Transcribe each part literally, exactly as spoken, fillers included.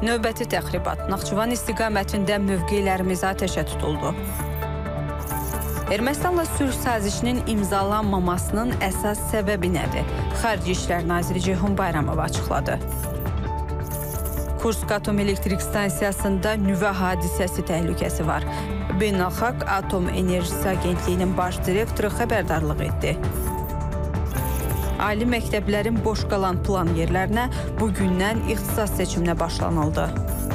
Növbəti təxribat Naxçıvan istiqamətində mövqelərimiz atəşə tutuldu. Ermənistanla sülh sazişinin imzalanmamasının əsas səbəbi nədir? Xarici İşlər Naziri Ceyhun Bayramov açıqladı. Kursk Atom Elektrik Stansiyasında nüvə hadisəsi təhlükəsi var. Beynəlxalq Atom Enerjisi Agentliyinin baş direktoru xəbərdarlıq etdi. Ali məktəblərin boş qalan plan yerlərinə bugündən ixtisas seçiminə başlanıldı.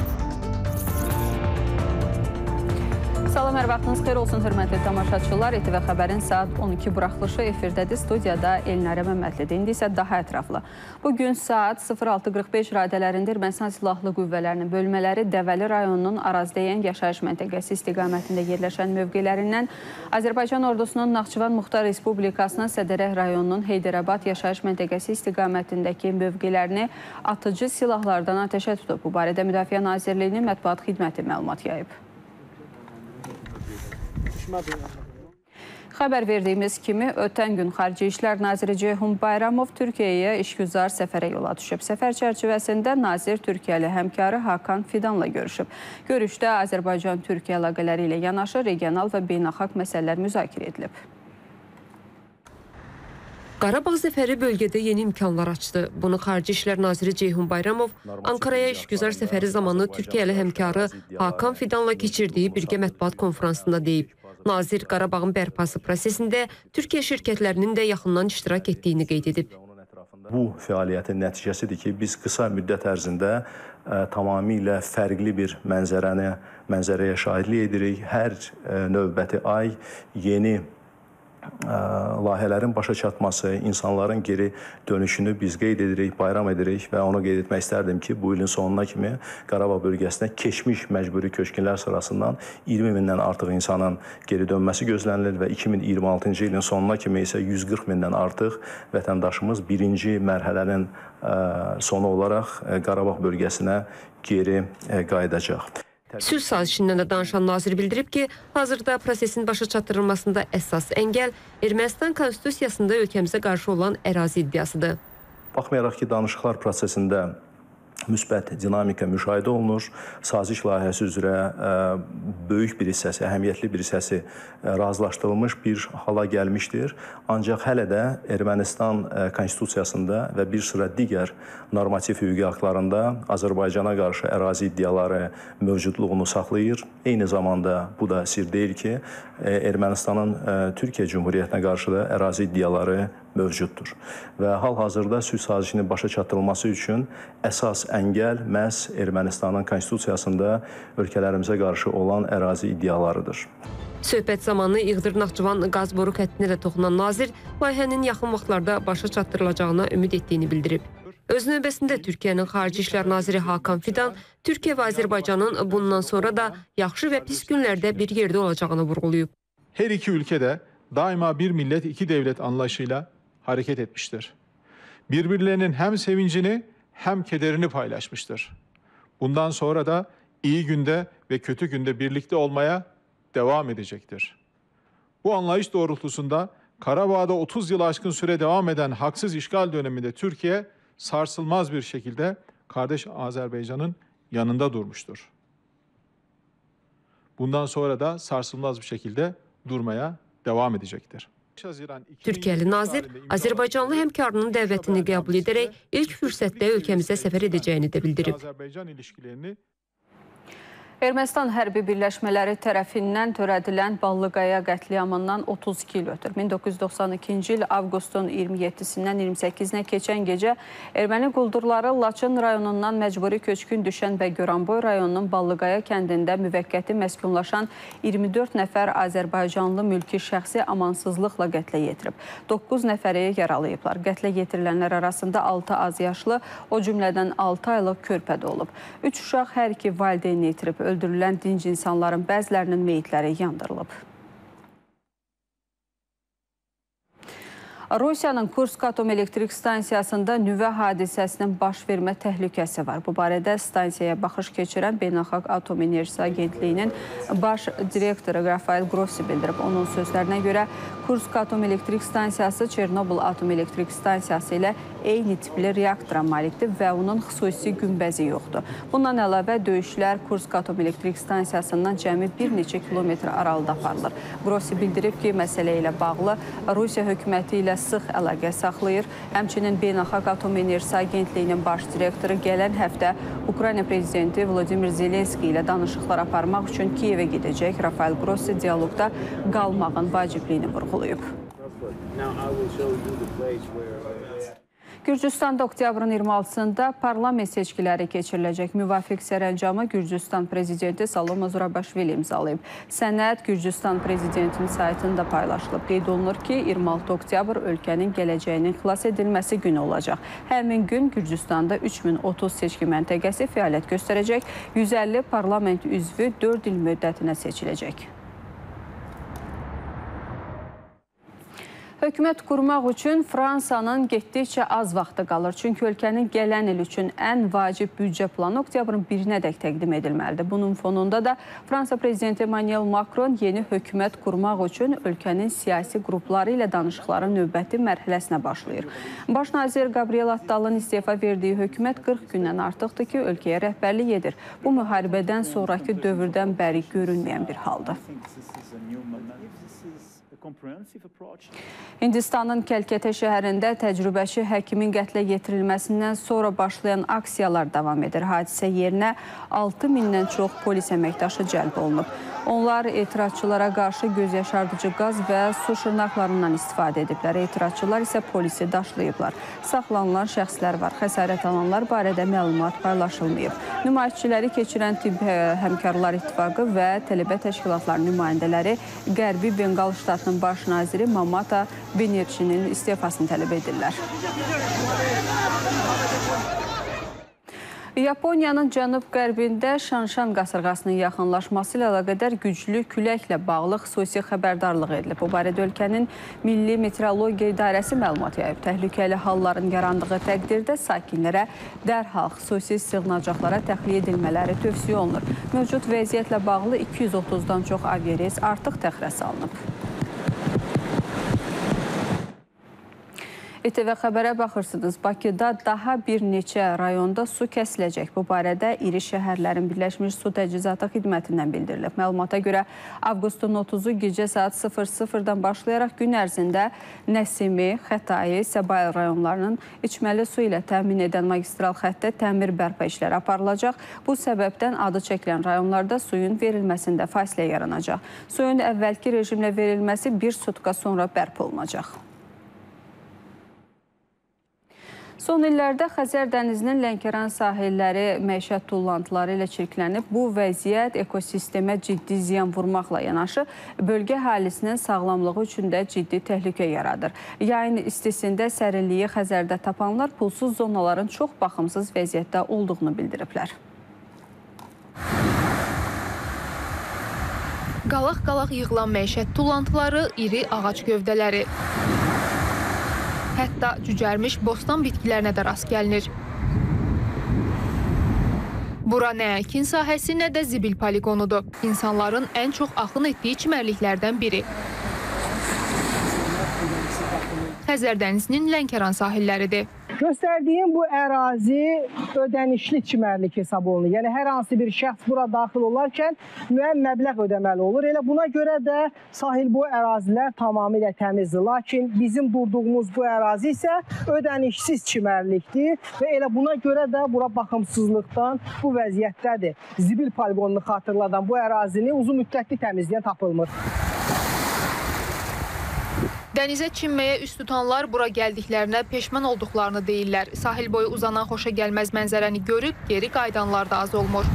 Salam, hər vaxtınız xeyir olsun, hörmətli tamaşaçılar. E T V Xəbərin saat on iki buraxılışı efirdədir. Studiyada Elnarə Məmmədlidir. İndi isə daha ətraflı. Bugün saat sıfır altı qırx beş radələrində Ermənistan Silahlı Qüvvələrinin bölmələri Dəvəli rayonunun Arazdəyən yaşayış məntəqəsi istiqamətində yerləşən mövqelərindən Azərbaycan ordusunun Naxçıvan Muxtar Respublikasının Sədərək rayonunun Heydərabad yaşayış məntəqəsi istiqamətindəki mövqelərini atıcı silahlardan atəşə tutub. Bu barədə Müdafiə Nazirliyinin mətbuat xidməti məlumat yayıb. Xəbər verdiyimiz kimi, ötən gün Xarici İşlər Naziri Ceyhun Bayramov Türkiyəyə işgüzar səfərə yola düşüb. Səfər çərçivəsində nazir Türkiyəli həmkarı Hakan Fidanla görüşüb. Görüşdə Azərbaycan-Türkiyə əlaqələri ilə yanaşı regional və beynəlxalq məsələlər müzakirə edilib. Qarabağ zəfəri bölgədə yeni imkanlar açdı. Bunu Xarici İşlər Naziri Ceyhun Bayramov Ankaraya işgüzar səfəri zamanı Türkiyəli həmkarı Hakan Fidanla keçirdiyi birgə mətbuat konferansında deyib. Nazir Qarabağın bərpası prosesində Türkiyə şirkətlərinin də yaxından iştirak etdiyini qeyd edib. Bu fəaliyyətin nəticəsidir ki, biz qısa müddət ərzində ə, tamamilə fərqli bir mənzərəni, mənzərəyə şahidlik edirik. Hər ə, növbəti ay yeni ə, layihələrin başa çatması, insanların geri dönüşünü biz qeyd edirik, bayram edirik və onu qeyd etmək istərdim ki, bu ilin sonuna kimi Qarabağ bölgəsinə keçmiş məcburi köçkünlər sırasından iyirmi mindən artıq insanın geri dönməsi gözlənilir və iki min iyirmi altıncı ilin sonuna kimi isə yüz qırx mindən artıq vətəndaşımız birinci mərhələnin ə, sonu olaraq ə, Qarabağ bölgəsinə geri ə, qayıdacaq. Sülh sazişindən də danışan nazir bildirib ki, hazırda prosesin başa çatdırılmasında əsas əngəl Ermənistan konstitusiyasında ölkəmizə qarşı olan ərazi iddiasıdır. Baxmayaraq ki, danışıqlar prosesində müsbət dinamika müşahidə olunur. Saziş layihəsi üzrə ə, böyük bir hissəsi, əhəmiyyətli bir hissəsi ə, razılaşdırılmış bir hala gəlmişdir. Ancaq hələ də Ermənistan ə, konstitusiyasında və bir sıra digər normativ hüquqi aktlarında Azərbaycana qarşı ərazi iddiaları mövcudluğunu saxlayır. Eyni zamanda bu da sir deyil ki, ə, Ermənistanın ə, Türkiyə Cumhuriyyətinə qarşı da ərazi iddiaları mövcuddur. Və hal-hazırda sülh sazişinin başa çatdırılması üçün əsas əngəl məhz Ermənistanın konstitusiyasında ölkələrimizə qarşı olan ərazi iddialarıdır. Söhbət zamanı İğdır-Naxçıvan qaz boru xəttinə də toxunan nazir layihənin yaxın vaxtlarda başa çatdırılacağına ümid etdiyini bildirib. Öz növbəsində Türkiyənin Xarici İşlər Naziri Hakan Fidan Türkiyə və Azərbaycanın bundan sonra da yaxşı və pis günlərdə bir yerdə olacağını vurğulayıb. Her iki ülke de daima bir millet iki devlet anlayışıyla hareket etmiştir. Birbirlerinin hem sevincini hem kederini paylaşmıştır. Bundan sonra da iyi günde ve kötü günde birlikte olmaya devam edecektir. Bu anlayış doğrultusunda Karabağ'da otuz yıl aşkın süre devam eden haksız işgal döneminde Türkiye sarsılmaz bir şekilde kardeş Azerbaycan'ın yanında durmuştur. Bundan sonra da sarsılmaz bir şekilde durmaya devam edecektir. Türkiyəli nazir Azərbaycanlı həmkarının dəvətini qəbul edərək ilk fürsətdə ölkəmizə səfər edəcəyini də bildirib. Ermənistan hərbi birləşmələri tərəfindən törədilən Ballıqaya qətliamından otuz iki il ötür. min doqquz yüz doxsan ikinci il avqustun iyirmi yeddisindən iyirmi səkkizinə keçən gecə erməni quldurları Laçın rayonundan məcburi köçkün düşən və Goranboy rayonunun Ballıqaya kəndində müvəqqəti məskunlaşan iyirmi dörd nəfər Azərbaycanlı mülki şəxsi amansızlıqla qətlə yetirib. doqquz nəfəri yaralayıblar. Qətlə yetirilənlər arasında altı az yaşlı, o cümlədən altı aylıq körpə də olub. üç uşaq hər iki valideynini yetirib. Öldürülən dinc insanların bəzilərinin meyitləri yandırılıb. Rusiyanın Kursk Atom Elektrik Stansiyasında nüvə hadisəsinin baş vermə təhlükəsi var. Bu barədə stansiyaya baxış keçirən Beynəlxalq Atom Enerjisi Agentliyinin baş direktoru Rafael Grossi bildirib. Onun sözlərinə görə Kursk Atom Elektrik Stansiyası Çernobıl Atom Elektrik Stansiyası ilə eyni tipli reaktora malikdir və onun xüsusi günbəzi yoxdur. Bundan əlavə döyüşlər Kursk Atom Elektrik Stansiyasından cəmi bir neçə kilometr aralıda aparılır. Grossi bildirib ki, məsələ ilə bağlı Rusiya hökuməti ilə sıx əlaqə saxlayır. Həmçinin Beynəlxalq Atom Enerjisi Agentliyinin baş direktoru gələn həftə Ukrayna prezidenti Vladimir Zelenski ilə danışıqlar aparmaq üçün Kiyevə gedəcək. Rafael Grossi dialoqda qalmağın vacibliyini vurğulayıb. Gürcüstanda oktyabrın iyirmi altısında parlament seçkiləri keçiriləcək. Müvafiq sərəncamı Gürcüstan prezidenti Saloma Zurabaşvili imzalayıb. Sənəd Gürcüstan prezidentinin saytında paylaşılıb. Qeyd olunur ki, iyirmi altı oktyabr ölkənin gələcəyinin xilas edilməsi günü olacaq. Həmin gün Gürcüstanda üç min otuz seçki məntəqəsi fəaliyyət göstərəcək. yüz əlli parlament üzvü dörd il müddətinə seçiləcək. Hökumət qurmaq üçün Fransanın getdikcə az vaxtı qalır. Çünki ölkənin gələn il üçün ən vacib büdcə planı oktyabrın birinədək təqdim edilməlidir. Bunun fonunda da Fransa prezidenti Emmanuel Macron yeni hökumət qurmaq üçün ölkənin siyasi qrupları ilə danışıqların növbəti mərhələsinə başlayır. Baş nazir Gabriel Attalın istefa verdiyi hökumət qırx gündən artıqdır ki, ölkəyə rəhbərlik edir. Bu müharibədən sonraki dövrdən bəri görünməyən bir haldır. Hindistanın Kəlkətə şəhərində təcrübəçi həkimin qətlə yetirilməsindən sonra başlayan aksiyalar davam edir. Hadisə yerinə altı mindən çox polis əməkdaşı cəlb olunub. Onlar etirazçılara qarşı göz yaşardıcı qaz və su şırnaqlarından istifadə ediblər. Etirazçılar isə polisi daşlayıblar. Saxlanılan şəxslər var. Xəsarət alanlar barədə məlumat paylaşılmayıb. Nümayişçiləri keçirən Tibb Həmkarlar İttifaqı və tələbə təşkilatlarının nümayəndələri Qərbi Benqal ştatının baş naziri Mamata Benerçinin istifasını tələb edirlər. Yaponiyanın cənub-qərbində Şanşan qasırğasının yaxınlaşması ilə əlaqədar güclü küləklə bağlı xüsusi xəbərdarlıq edilib. Bu barədə ölkənin Milli Meteorologiya İdarəsi məlumat yayıb. Təhlükəli halların yarandığı təqdirdə sakinlərə dərhal xüsusi sığınacaqlara təxliyə edilmələri tövsiyə olunur. Mövcud vəziyyətlə bağlı iki yüz otuzdan çox aviareys artıq təxirə salınıb. İ T V xəbərə baxırsınız. Bakıda daha bir neçə rayonda su kəsiləcək. Bu barədə İri Şəhərlərin Birləşmiş Su Təchizatı xidmətindən bildirilib. Məlumata görə avqustun otuzu gecə saat sıfır sıfırdan başlayaraq gün ərzində Nəsimi, Xətai, Səbail rayonlarının içməli su ilə təmin edən magistral xəttdə təmir bərpa işləri aparılacaq. Bu səbəbdən adı çəkilən rayonlarda suyun verilməsində fasilə yaranacaq. Suyun əvvəlki rejimlə verilməsi bir sutka sonra bərpa olunacaq. Son illərdə Xəzər dənizinin Lənkəran sahilləri məişət tullantıları ilə çirklənib. Bu vəziyyət ekosistemə ciddi ziyan vurmaqla yanaşı, bölgə əhalisinin sağlamlığı üçün də ciddi təhlükə yaradır. Yayın istisində sərinliyi Xəzərdə tapanlar pulsuz zonaların çox baxımsız vəziyyətdə olduğunu bildiriblər. Qalaq-qalaq yığılan məişət tullantıları, iri ağac gövdələri. Hətta cücərmiş bostan bitkilərinə də rast gəlinir. Bura nə əkin sahəsi, nə də zibil poligonudur. İnsanların ən çox axın etdiyi çimərliklərdən biri. Xəzər dənizinin Lənkəran sahilləridir. Göstərdiyim bu ərazi ödənişli çimərlik hesab olunur. Yəni, hər hansı bir şəxs bura daxil olarkən müəyyən məbləğ ödəməli olur. Elə buna görə də sahil boyu ərazilər tamamilə təmizdir. Lakin bizim durduğumuz bu ərazi isə ödənişsiz çimərlikdir və elə buna görə də bura baxımsızlıqdan bu vəziyyətdədir. Zibil poligonunu xatırladan bu ərazini uzun müddətli təmizləyən tapılmır. Dənizə çimməyə üst tutanlar bura gəldiklərinə peşman olduqlarını deyirlər. Sahil boyu uzanan xoşa gəlməz mənzərəni görüb geri qayıdanlar da az olmur.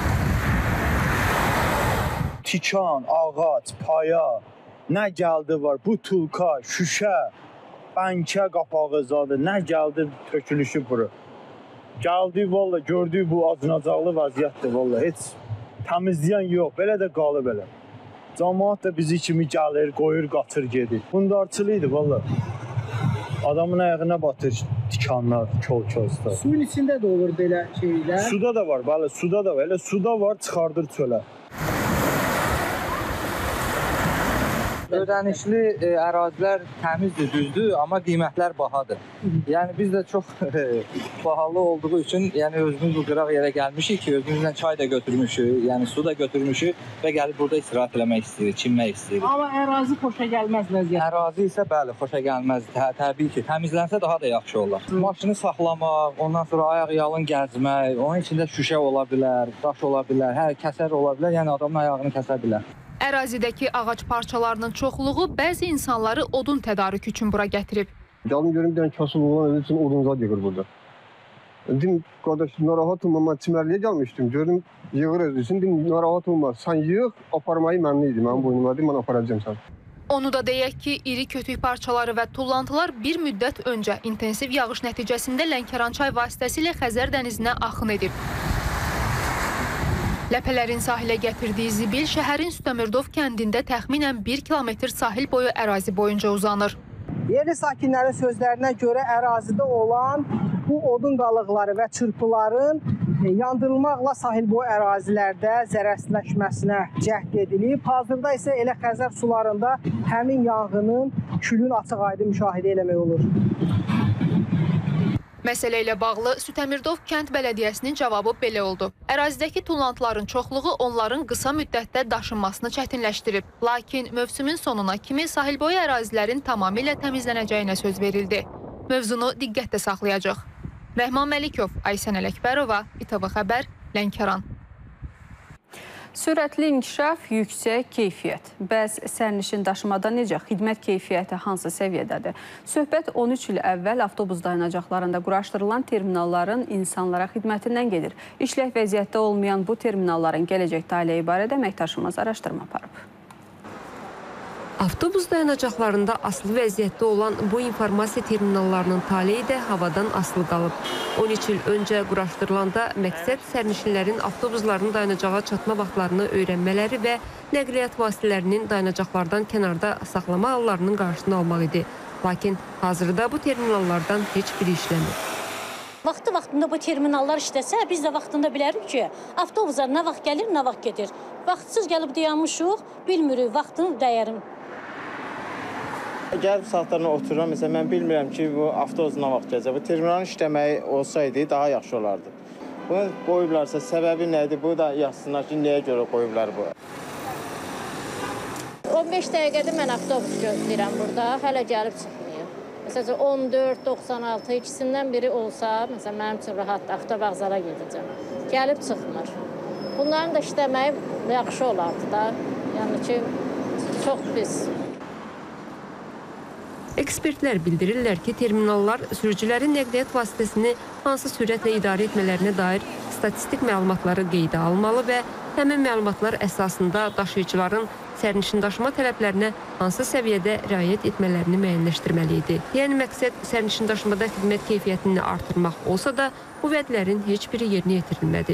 Tikan, ağac, paya, nə gəldi var, butulka, şüşə, bənkə qapağı zadı, nə gəldi tökülüşü bura. Gəldi, valla, gördüyü bu acınacaqlı vəziyyətdir, valla, heç təmizləyən yox, belə də qalıb elə. Cəmaət da bizi kimi gəlir, qoyur, qatır, gedir. Bundarçılı idi, valla. Adamın ayağına batır tikanlar, kol-kolsda. Suyun içində də olur belə şeylər? Suda da var, bəli, suda da var. Elə suda var, çıxardır çölə. Ödənişli e, ərazilər təmizdir, düzdür, amma qiymətlər bahadır. Yəni biz də çox bahalı olduğu üçün, yəni özümüz bu qıraq yerə gəlmişik ki, özümüzlə çay da götürmüşük, yəni su da götürmüşük və gəlib burada istirahət eləmək istəyirik, çimmək istəyirik. Amma ərazi xoşa gəlməz vəziyyət. Ərazi isə bəli, xoşa gəlməz. Tə təbii ki, təmizlənsə daha da yaxşı olar. Hı. Maşını saxlamaq, ondan sonra ayaq yalın gəzmək, onun içində şüşə ola bilər, daş ola bilər, hər kəsər ola bilər, yəni adamın ayağını kəsə bilər. Ərazidəki ağac parçalarının çoxluğu bəzi insanları odun tədarük üçün bura gətirib. Canım görüm bir dənə kasıb olan öz üçün odunzad yığır burada. Dedim, qardaş, narahat olma, mən çimərliyə gəlmişdim, gördüm, yığır öz üçün, dedim, narahat olma, sən yığ, aparmayı mənli idi, mənim boynuma deyim, mən aparacağım sən. Onu da deyək ki, iri kötük parçaları və tullantılar bir müddət öncə intensiv yağış nəticəsində Lənkərançay vasitəsilə Xəzər dənizinə axın edib. Ləpələrin sahilə gətirdiyi zibil şəhərin Sütəmirdov kəndində təxminən bir kilometr sahil boyu ərazi boyunca uzanır. Yerli sakinlərin sözlərinə görə ərazidə olan bu odun qalıqları və çırpıların yandırılmaqla sahil boyu ərazilərdə zərərsizləşməsinə cəhd edilib. Hazırda isə elə Xəzər sularında həmin yanğının külün açıq-aydın müşahidə eləmək olur. Məsələ ilə bağlı Sütəmirdov kənd bələdiyyəsinin cavabı belə oldu. Ərazidəki tullantıların çoxluğu onların qısa müddətdə daşınmasını çətinləşdirib. Lakin mövsümün sonuna kimi sahilboyu ərazilərin tamamilə təmizlənəcəyinə söz verildi. Mövzunu diqqətdə saxlayacaq. Rəhman Məlikov, Aysən Ələkbərova, İTV Xəbər, Lənkəran. Sürətli inkişaf, yüksək keyfiyyət. Bəs sərnişin daşımada necə? Xidmət keyfiyyəti hansı səviyyədədir? Söhbət on üç il əvvəl avtobus dayanacaqlarında quraşdırılan terminalların insanlara xidmətindən gedir. İşlək vəziyyətdə olmayan bu terminalların gələcək taleyi barədə əməkdaşımız araşdırma aparıb. Avtobus dayanacaqlarında asılı vəziyyətdə olan bu informasiya terminallarının taleyi də havadan asılı qalıb. on üç il öncə quraşdırılanda məqsəd sərnişinlərin avtobusların dayanacağa çatma vaxtlarını öyrənmələri və nəqliyyat vasitələrinin dayanacaqlardan kənarda saxlama hallarının qarşısını almaq idi. Lakin hazırda bu terminallardan heç biri işləmir. Vaxtı-vaxtında bu terminallar işləsə, biz də vaxtında bilərik ki, avtobuslar nə vaxt gəlir, nə vaxt gedir. Vaxtsız gəlib dayanmışıq, bilmirik vaxtın dəyərini. Gəlib saatlarına otururam, məsələn, mən bilmirəm ki, bu avtobus nə vaxt gələcək. Bu terminalın işləməyi olsaydı daha yaxşı olardı. Bunu qoyublarsa, səbəbi nədir? Bu da yazsınlar ki, nəyə görə qoyublar bu? on beş dəqiqədir mən avtobus gözləyirəm burada, hələ gəlib çıxmıyor. Məsələn, on dörd doxsan altı ikisindən biri olsa, məsələn, mənim üçün rahatdır, avtovağzala gedəcəm. Gəlib çıxmır. Bunların da işləməyi yaxşı olardı da, yəni ki, çox pis. Ekspertlər bildirirlər ki, terminallar sürücülərin nəqliyyat vasitəsini hansı sürətlə idarə etmələrinə dair statistik məlumatları qeydə almalı və həmin məlumatlar əsasında daşıyıcıların sərnişin daşıma tələblərinə hansı səviyyədə riayət etmələrini müəyyənləşdirməli idi. Yəni, məqsəd sərnişin daşımada xidmət keyfiyyətini artırmaq olsa da, bu vədlərin heç biri yerinə yetirilmədi.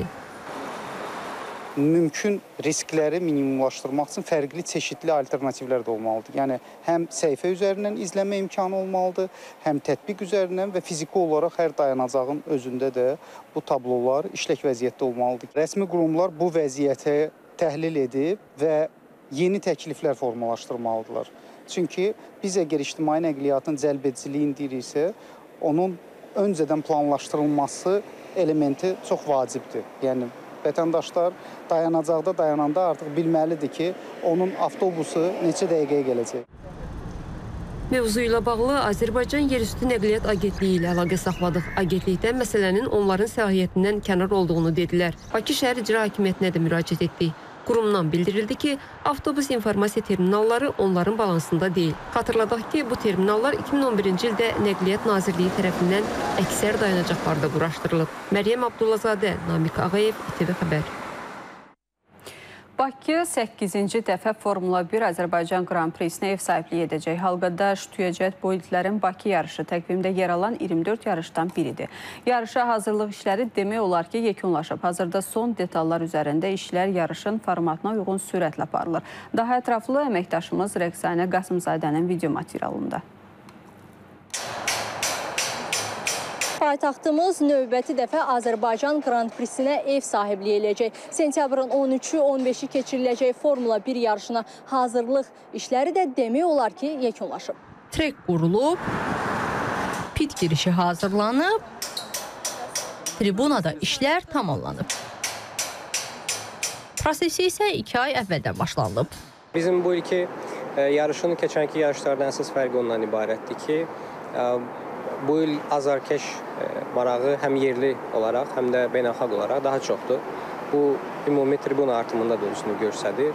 Mümkün riskləri minimumlaşdırmaq üçün fərqli çeşidli alternativlər də olmalıdır. Yəni, həm səhifə üzərindən izləmə imkanı olmalıdır, həm tətbiq üzərindən və fiziki olaraq hər dayanacağın özündə də bu tablolar işlək vəziyyətdə olmalıdır. Rəsmi qurumlar bu vəziyyəti təhlil edib və yeni təkliflər formalaşdırmalıdırlar. Çünki biz əgər ictimai nəqliyyatın cəlbediciliyi deyiriksə, onun öncədən planlaşdırılması elementi çox vacibdir. Yəni, vətəndaşlar dayanacaqda dayananda artıq bilməlidir ki, onun avtobusu neçə dəqiqəyə gələcək. Mövzu ilə bağlı Azərbaycan Yerüstü Nəqliyyat Agentliyi ilə əlaqə saxladıq. Agentlikdən məsələnin onların səlahiyyətindən kənar olduğunu dedilər. Bakı şəhər icra hakimiyyətinə də müraciət etdik. Qurumdan bildirildi ki, avtobus informasiya terminalları onların balansında deyil. Xatırladaq ki, bu terminallar iki min on birinci ildə Nəqliyyat Nazirliyi tərəfindən əksər dayanacaqlarda quraşdırılıb. Məryəm Abdullazadə, Namiq Ağayev, İTV Xəbər. Bakı səkkizinci dəfə Formula bir Azərbaycan Grand Prix-sinə ev sahibliyi edəcək. Halqada Ştüyəcət Bolidlərin Bakı yarışı təqvimdə yer alan iyirmi dörd yarışdan biridir. Yarışa hazırlıq işləri demək olar ki, yekunlaşıb. Hazırda son detallar üzərində işlər yarışın formatına uyğun sürətlə aparılır. Daha ətraflı əməkdaşımız Rəqsanə Qasımzadənin video materialında. Paytaxtımız növbəti dəfə Azərbaycan Grand Prix-sinə ev sahibliyi eləyəcək. Sentyabrın on üçü on beşi keçiriləcək Formula bir yarışına hazırlıq işləri də demək olar ki, yekunlaşıb. Trek qurulub, pit girişi hazırlanıb, tribunada işlər tamamlanıb. Prosesi isə iki ay əvvəldən başlanılıb. Bizim bu ilki yarışın keçənki yarışlardan əsas fərqi ondan ibarətdir ki, bu il azarkeş marağı həm yerli olaraq, həm də beynəlxalq olaraq daha çoxdur. Bu ümumi tribun artımında da özünü göstərir.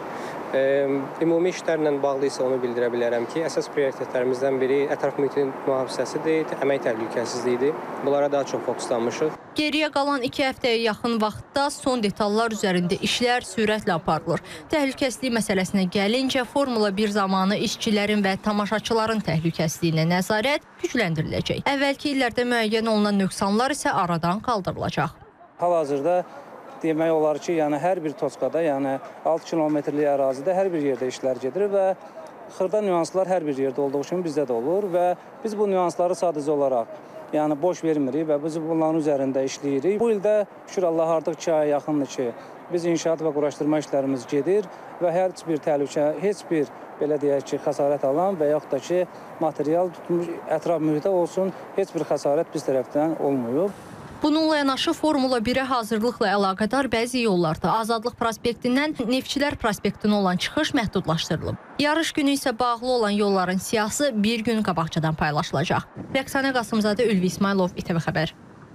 Ümumi işlərlə bağlı isə onu bildirə bilərəm ki, əsas prioritetlərimizdən biri ətraf mühitin mühafizəsidir, əmək təhlükəsizliyidir. Bunlara daha çox fokuslanmışıq. Geriyə qalan iki həftəyə yaxın vaxtda son detallar üzərində işlər sürətlə aparılır. Təhlükəsizlik məsələsinə gəlincə, Formula bir zamanı işçilərin və tamaşaçıların təhlükəsizliyinə nəzarət gücləndiriləcək. Əvvəlki illərdə müəyyən olunan nöqsanlar isə aradan qaldırılacaq. Hal-hazırda demək olar ki, yəni hər bir toçkada, yəni altı kilometrlik ərazidə hər bir yerdə işlər gedir və xırda nüanslar hər bir yerdə olduğu kimi bizdə də olur və biz bu nüansları sadəcə olaraq yəni boş vermirik və biz bunların üzərində işləyirik. Bu ildə şükür Allah artıq iki aya yaxındır ki, biz inşaat və quraşdırma işlərimiz gedir və heç bir təhlükə, heç bir belə deyək ki, xəsarət alan və yaxud da ki, material tutmuş ətraf mühitə olsun, heç bir xəsarət biz tərəfdən olmuyor. Bununla yanaşı Formula birə hazırlıqla əlaqədar bəzi yollarda Azadlıq prospektindən Neftçilər prospektinə olan çıxış məhdudlaşdırılıb. Yarış günü isə bağlı olan yolların siyahısı bir gün qabaqcadan paylaşılacaq. Rəqsanə Qasımzadə, Ülvi İsmailov, İTV Xəbər.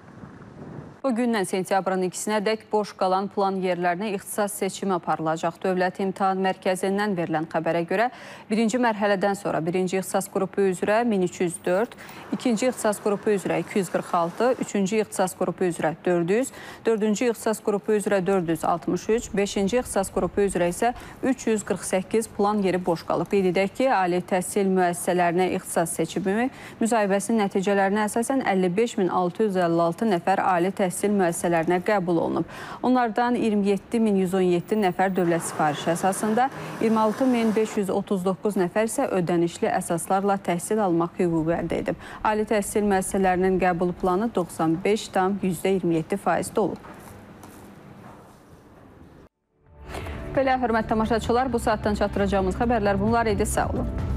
Bugündən sentyabrın ikisinədək boş qalan plan yerlərinə ixtisas seçimi aparılacaq. Dövlət İmtahan Mərkəzindən verilən xəbərə görə birinci mərhələdən sonra birinci ixtisas qrupu üzrə min üç yüz dörd, ikinci ixtisas qrupu üzrə iki yüz qırx altı, üçüncü ixtisas qrupu üzrə dörd yüz, dördüncü ixtisas qrupu üzrə dörd yüz altmış üç, beşinci ixtisas qrupu üzrə isə üç yüz qırx səkkiz plan yeri boş qalıb. Qeyd edək ki, ali təhsil müəssisələrinə ixtisas seçimi müsahibəsinin nəticələrinə əsasən əlli beş min altı yüz əlli altı nəfər ali təhsil təhsil müəssisələrinə qəbul olunub. Onlardan iyirmi yeddi min yüz on yeddi nəfər dövlət sifarişi əsasında, iyirmi altı min beş yüz otuz doqquz nəfər isə ödənişli əsaslarla təhsil almaq hüququ əldə edib. Ali təhsil müəssisələrinin qəbul planı doxsan beş tam yüzdə iyirmi yeddi faizdə olub. Belə, hörmətli tamaşaçılar, bu saatdan çatdıracağımız xəbərlər bunlar idi. Sağ olun.